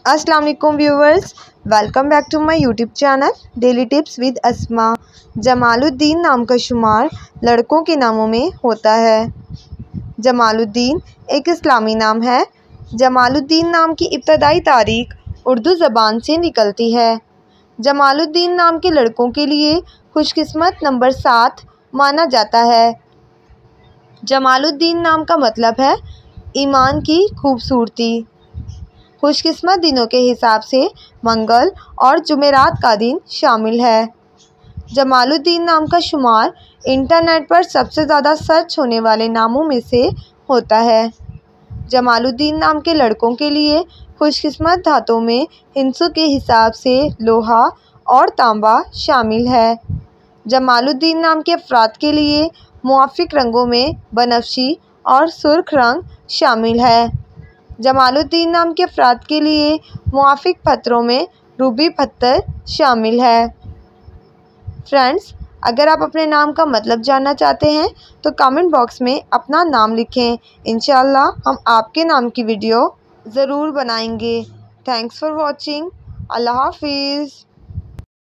अस्सलाम वालेकुम viewers, welcome back to my YouTube channel daily tips with Asma. Jamaluddin नाम का शुमार लड़कों के नामों में होता है। जमालुद्दीन एक इस्लामी नाम है। जमालुद्दीन नाम की इब्तदाई तारीख उर्दू ज़बान से निकलती है। जमालुद्दीन नाम के लड़कों के लिए खुशकिस्मत नंबर 7 माना जाता है। जमालुद्दीन नाम का मतलब है ईमान की खूबसूरती। खुशकिस्मत दिनों के हिसाब से मंगल और जुमेरात का दिन शामिल है। जमालुद्दीन नाम का शुमार इंटरनेट पर सबसे ज़्यादा सर्च होने वाले नामों में से होता है। जमालुद्दीन नाम के लड़कों के लिए खुशकिस्मत धातुओं में हिंसों के हिसाब से लोहा और तांबा शामिल है। जमालुद्दीन नाम के अफराद के लिए मुआफ़िक रंगों में बनफशी और सुर्ख रंग शामिल है। जमालुद्दीन नाम के अफराद के लिए मुआफ़िक पत्थरों में रूबी पत्थर शामिल है। फ्रेंड्स, अगर आप अपने नाम का मतलब जानना चाहते हैं तो कमेंट बॉक्स में अपना नाम लिखें। इंशाअल्लाह हम आपके नाम की वीडियो ज़रूर बनाएंगे। Thanks for watching. अल्लाह हाफिज़।